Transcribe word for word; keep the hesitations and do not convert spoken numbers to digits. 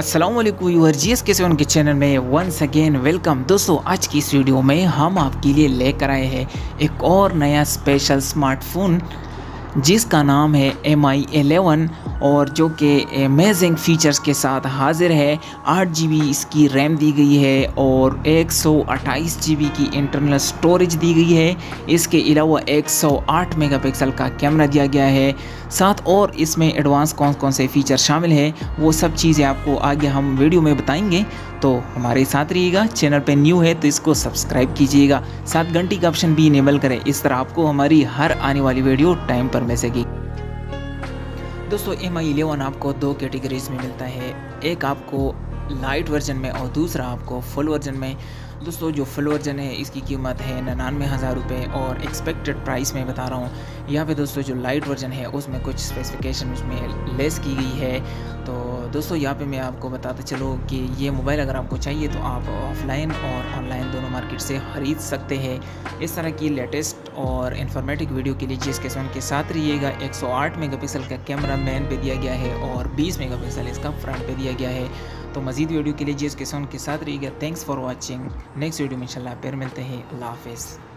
अस्सलाम वालेकुम viewer, G S K seven के चैनल में वंस अगेन वेलकम। दोस्तों, आज की इस वीडियो में हम आपके लिए लेकर आए हैं एक और नया स्पेशल स्मार्टफोन जिसका नाम है एम आई इलेवन और जो कि अमेजिंग फ़ीचर्स के साथ हाजिर है। आठ जी बी इसकी रैम दी गई है और एक सौ अट्ठाईस जी बी की इंटरनल स्टोरेज दी गई है। इसके अलावा एक सौ आठ मेगापिक्सल का कैमरा दिया गया है। साथ और इसमें एडवांस कौन कौन से फ़ीचर शामिल है वो सब चीज़ें आपको आगे हम वीडियो में बताएंगे, तो हमारे साथ रहिएगा। चैनल पे न्यू है तो इसको सब्सक्राइब कीजिएगा, साथ घंटी का ऑप्शन भी इनेबल करें, इस तरह आपको हमारी हर आने वाली वीडियो टाइम पर मिल सकेगी। दोस्तों, एम आई इलेवन आपको दो कैटेगरीज में मिलता है, एक आपको लाइट वर्जन में और दूसरा आपको फुल वर्जन में। दोस्तों, जो फुल वर्जन है इसकी कीमत है निन्यानवे हज़ार रुपये और एक्सपेक्टेड प्राइस में बता रहा हूँ। यहाँ पे दोस्तों जो लाइट वर्जन है उसमें कुछ स्पेसिफिकेशन उसमें लेस की गई है। तो दोस्तों यहाँ पे मैं आपको बताता चलो कि ये मोबाइल अगर आपको चाहिए तो आप ऑफलाइन और ऑनलाइन दोनों मार्केट से ख़रीद सकते हैं। इस तरह की लेटेस्ट और इन्फॉर्मेटिव वीडियो के लिए जी एस के सेवन के साथ रहिएगा। एक सौ आठ मेगापिक्सल का कैमरा मैन पे दिया गया है और बीस मेगापिक्सल इसका फ्रंट पे दिया गया है। तो मज़ीद वीडियो के लिए जी एस के सेवन के साथ रहिएगा। Thanks for watching. Next video में इंशाल्लाह फिर मिलते हैं। अल्लाह हाफ़िज़।